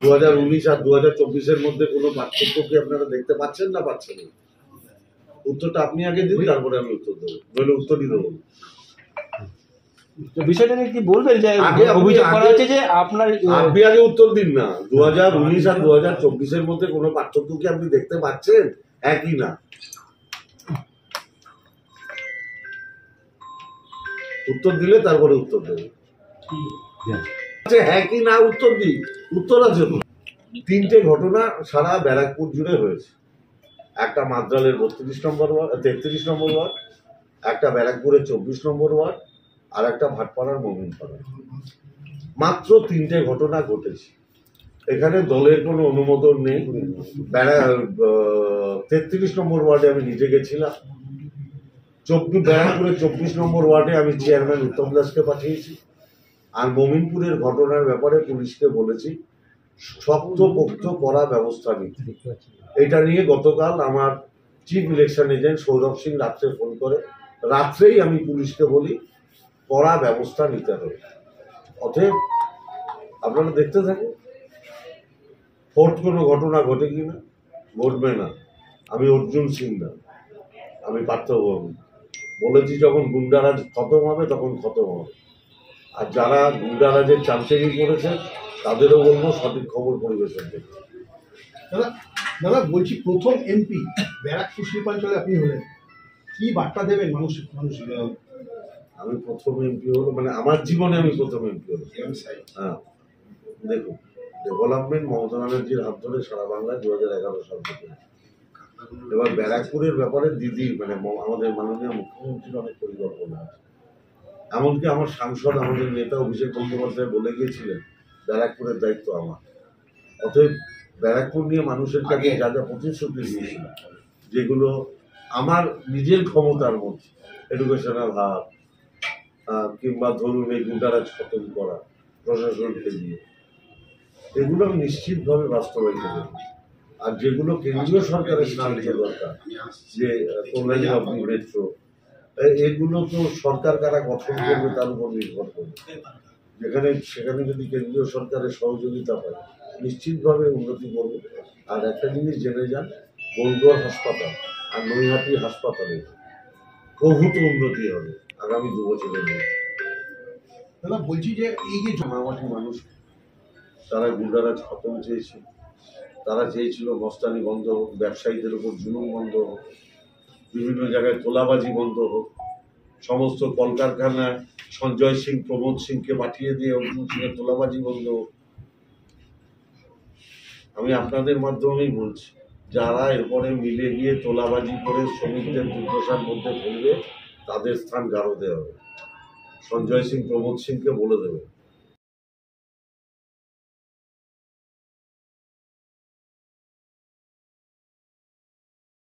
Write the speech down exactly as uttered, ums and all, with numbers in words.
দু হাজার উনিশ আর দু হাজার চব্বিশের মধ্যে কোনো পার্থক্য কি আপনারা দেখতে পাচ্ছেন না পাচ্ছেন না? উত্তরটা আপনি আগে দিন, তারপরে আমি উত্তর দেবো, নইলে উত্তরই দেবো। বিষয়টা নিয়ে কি বলবেন যে অভিযোগ করা হচ্ছে যে আপনার আপনি আগে উত্তর দিন না। দু হাজার উনিশ আর দু হাজার চব্বিশের মধ্যে কোনো পার্থক্য কি আপনি দেখতে পাচ্ছেন? একই না? উত্তর দিলে তারপরে উত্তর দেবো। হ্যাঁ কি না উত্তর দিই, উত্তর আছে তো। তিনটে ঘটনা সারা ব্যারাকপুর জুড়ে হয়েছে। একটা মাদ্রালের বত্রিশ নম্বর ওয়ার্ড, তেত্রিশ নম্বর ওয়ার্ড, একটা ব্যারাকপুরের চব্বিশ নম্বর ওয়ার্ড, আর একটা ভাটপাড়ার মোমিনপাড়া। মাত্র তিনটে ঘটনা ঘটেছে। এখানে দলের কোনো অনুমোদন নেই। ব্যারা তেত্রিশ নম্বর ওয়ার্ডে আমি নিজে গেছিলাম। চব্বিশ ব্যারাকপুরের চব্বিশ নম্বর ওয়ার্ডে আমি চেয়ারম্যান উত্তম দাসকে পাঠিয়েছি। আর মোমিনপুরের ঘটনার ব্যাপারে পুলিশকে বলেছি শক্তপোক্ত করা ব্যবস্থা নিতে। এটা নিয়ে গতকাল আমার chief election agent Sourav Singh রাত্রে ফোন করে, রাত্রেই আমি পুলিশকে বলি কড়া ব্যবস্থা নিতে হবে। অতএব আপনারা দেখতে থাকুন ফোর্থ কোনো ঘটনা ঘটে কিনা। ঘটবে না। আমি অর্জুন সিং না, আমি পার্থভূমি বলেছি, যখন গুন্ডারাজ খতম হবে তখন খতম হবে। আর যারা গুন্ডারাজের চামচেগি করেছে তাদেরও বলবো সঠিক খবর পরিবেশন করতে। দাদা দাদা বলছি, প্রথম এমপি ব্যারাকপুর শিল্পাঞ্চলে আপনি হলেন, কি বার্তা দেবেন মানুষ মানুষ আমি প্রথম এমপি হলো মানে আমার জীবনে আমি প্রথম এমপি হলো। হ্যাঁ দেখুন, ডেভেলপমেন্ট মমতা ব্যানার্জির হাত ধরে সারা বাংলায় দু হাজার এগারো সাল থেকে। এবার ব্যারাকপুরের ব্যাপারে দিদি মানে আমাদের মাননীয় মুখ্যমন্ত্রীর অনেক পরিকল্পনা আছে। এমনকি আমার সাংসদ আমাদের নেতা অভিষেক বন্দ্যোপাধ্যায় বলে গিয়েছিলেন ব্যারাকপুরের দায়িত্ব আমার। অতএব ব্যারাকপুর নিয়ে মানুষের কাছে যা যা প্রতিশ্রুতি দিয়েছিল, যেগুলো আমার নিজের ক্ষমতার মধ্যে, এডুকেশনাল হাব কিংবা ধরুন এই গুন্ডারাজ খতম করা প্রশাসনকে দিয়ে, এগুলো আমি নিশ্চিতভাবে বাস্তবায়িত করব। আর যেগুলো কেন্দ্রীয় সরকারের সাহায্য দরকার, যে কল্যাণী অগ্নি মেট্রো, এগুলো তো সরকার কারা গঠন করবে তার উপর নির্ভর করবে। যেখানে সেখানে যদি কেন্দ্রীয় সরকারের সহযোগিতা পায় নিশ্চিতভাবে উন্নতি করবে। আর একটা জিনিস জেনে যান, গোলগড় হাসপাতাল আর নৈহাটি হাসপাতালে প্রভূত উন্নতি হবে আগামী দু বছরের মধ্যে। দাদা বলছি যে এই যে জনমাটি মানুষ, তারা গুন্ডারাজ খতম চেয়েছিল, তারা চেয়েছিল মস্তানি বন্ধ হোক, ব্যবসায়ীদের উপর জুলুম বন্ধ হোক, বিভিন্ন জায়গায় তোলাবাজি বন্ধ হোক, সমস্ত কলকারখানায় সঞ্জয় সিং প্রমোদ সিংকে পাঠিয়ে দিয়ে অর্জুন সিংয়ের তোলাবাজি বন্ধ হোক। আমি আপনাদের মাধ্যমেই বলছি, যারা এরপরে মিলে গিয়ে তোলাবাজি করে শ্রমিকদের দুর্দশার মধ্যে ফেলবে তাদের স্থান গারদে হবে। সঞ্জয় সিং প্রমোদ সিংকে বলে দেবে